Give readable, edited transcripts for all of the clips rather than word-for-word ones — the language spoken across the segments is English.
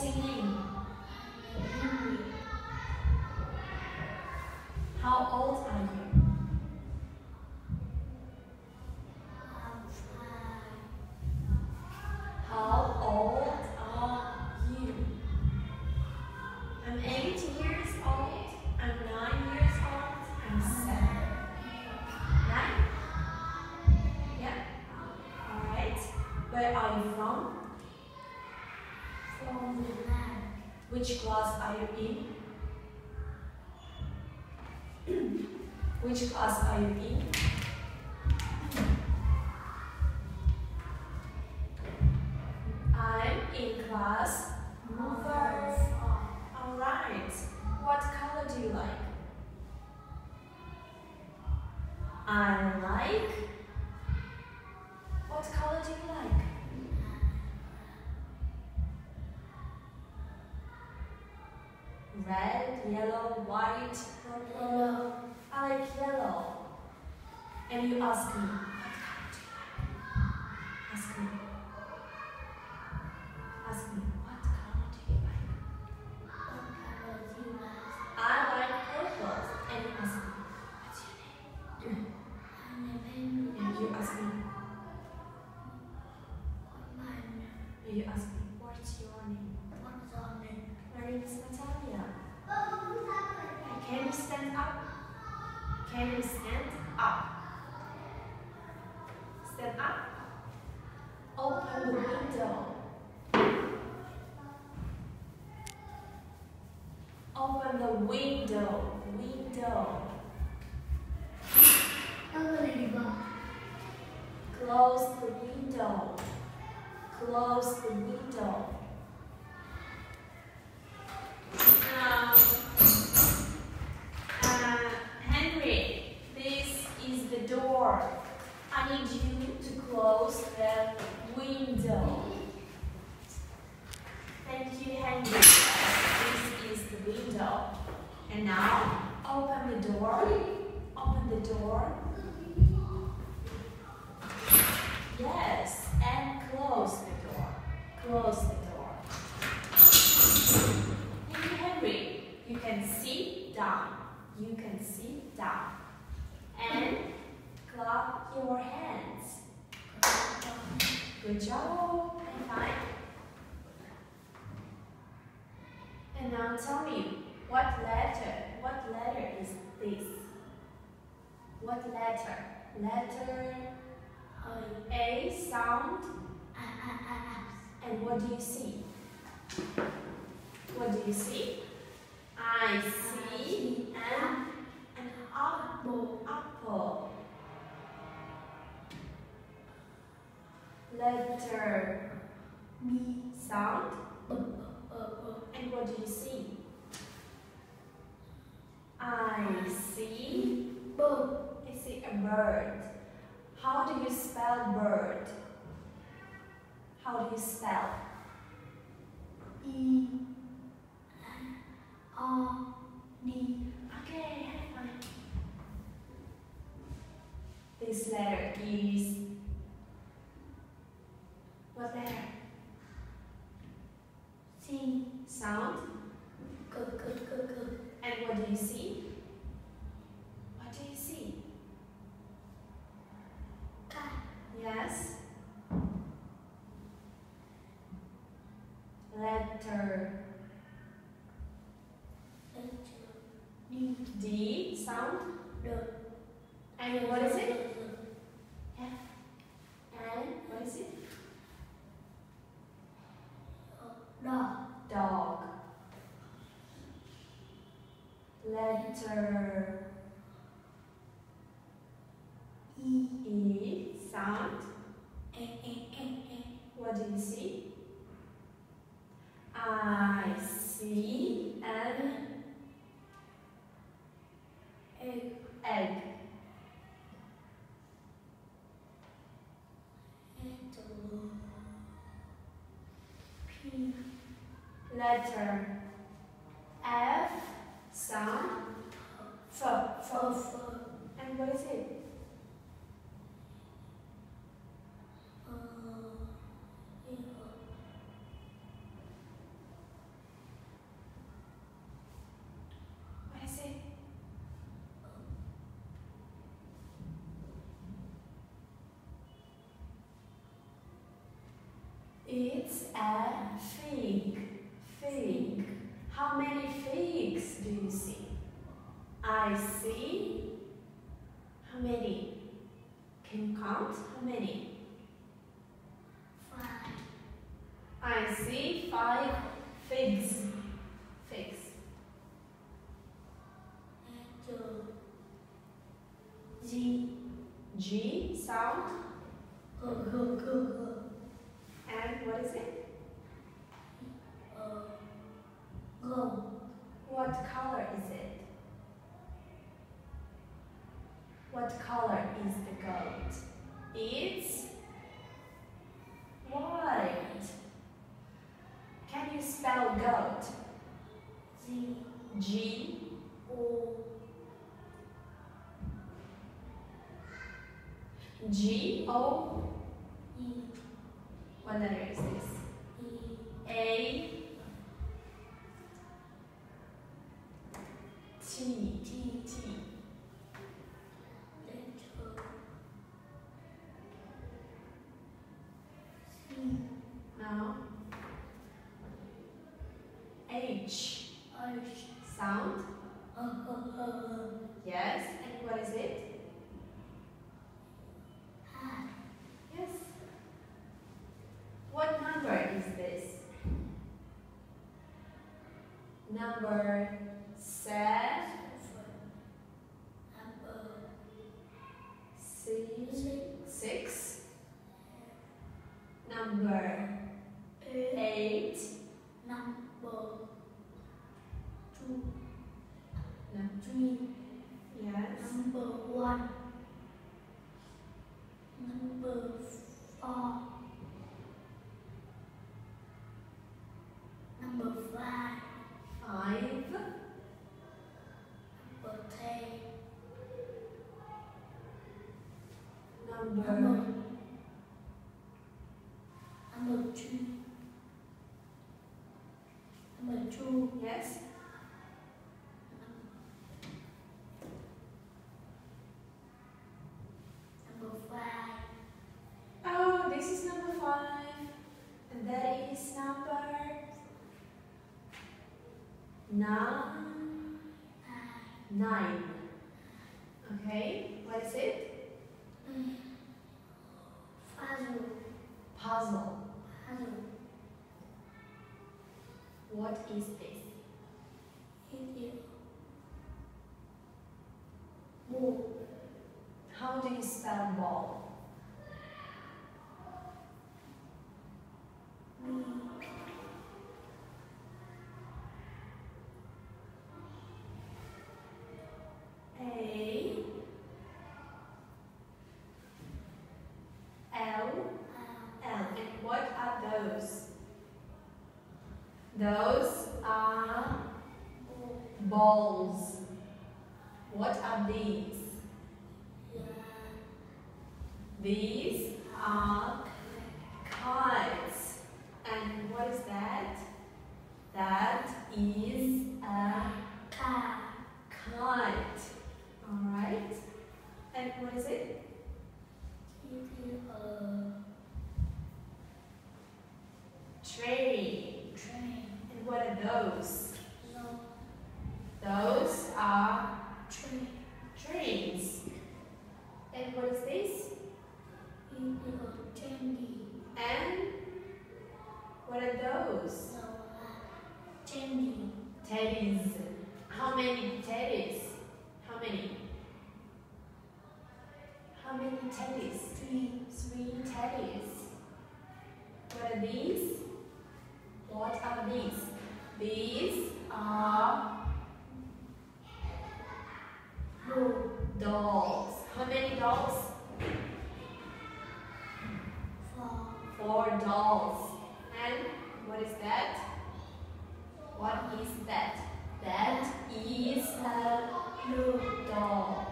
What's your name? How old are you? How old are you? I'm 8 years old. I'm 9 years old. I'm 7. 9? Yeah. Alright. Where are you from? From Vietnam. Which class are you in? Which class are you in? I'm in class number 4. Alright. What color do you like? I like. What color do you like? Red, yellow, white, purple. Yellow. I like yellow. And you ask me, what color do you like? Ask me. Ask me, what color do you like? What color do you like? I like purple. And you ask me, what's your name? And you ask me, and you ask me, what's your name? My name is Natalia. Can you stand up? Can you stand up? Stand up. Open the window. Open the window. Window. Close the window. Close the window. Henry, this is the door. I need you to close the window. Thank you, Henry. This is the window. And now, open the door. Open the door. Yes, and close the door. Close the door. Thank you, Henry. You can sit down. You can sit down. And clap your hands. Good job. And fine. And now tell me, what letter is this? What letter? Letter A sound. And what do you see? What do you see? I see an apple. Apple. Letter B sound. And what do you see? I see a bird. How do you spell bird? How do you spell? E R D. Okay, high five. This letter is what letter? C sound. And what do you see? What do you see? Yes. Letter D sound. And what is it? F. And what is it? Dog. Letter E sound. What do you see? I see an egg. Letter F sound. F. And what is it? It's a fig. Fig. How many figs do you see? I see. How many? Can you count? How many? 5. I see 5 figs. Figs. G. G sound. Go. And what is it? Go. What color is it? What color is the goat? It's white. Can you spell goat? G. G O. G O. E. What letter is this? E. A T. T. T. Letter. C. Now H. H. Sound. Yes. And what is it? Yes. What number is this? Number 7. 6. Number 8. Number 2. No. 3. Yes. Number 1. Number 4. Number 5. 5. Number 10. Number Number 2. Number 2. yes. Number 5. Oh, this is number 5. And that is number 9. Okay, what is it? Puzzle. What is this? Ball. How do you spell ball? A L. And what are those? Those are balls. What are these? These are kites. And what is that? That is a kite. Alright. And what is it? Train. And what are those? Those are trains. And what is this? And what are those? Teddies. How many teddies? How many? How many teddies? 3 teddies. What are these? What are these? These are dogs. How many dogs? 4 dogs. And what is that? What is that? That is a dog.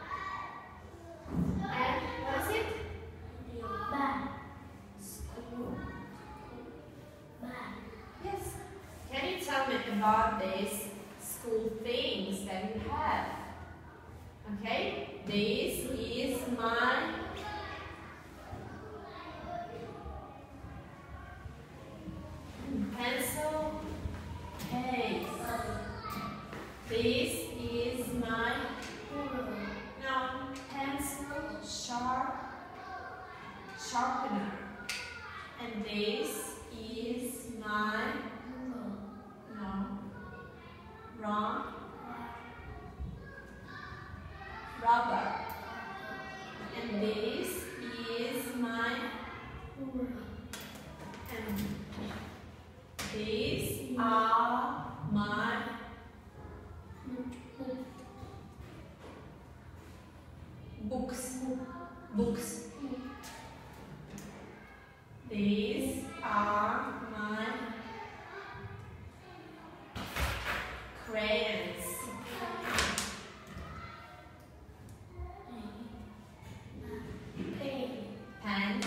And what is it? School. Yes. Can you tell me about these school things that you have? Okay. This is my this is my, no, wrong, rubber. And this is my, and these are my books. Books. These are my crayons. Pens.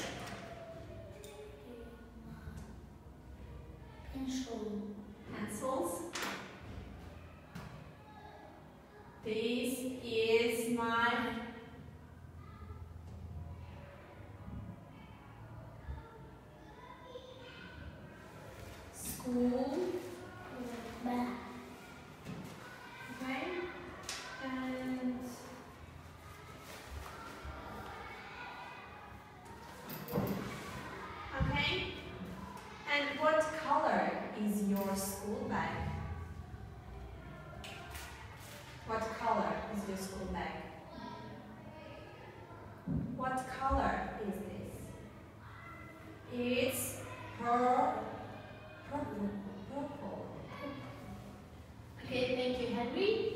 Pencils. This is my school bag. Okay, and okay, and what color is your school bag? What color is your school bag? What color is this? It's purple. Purple. Okay, thank you, Henry.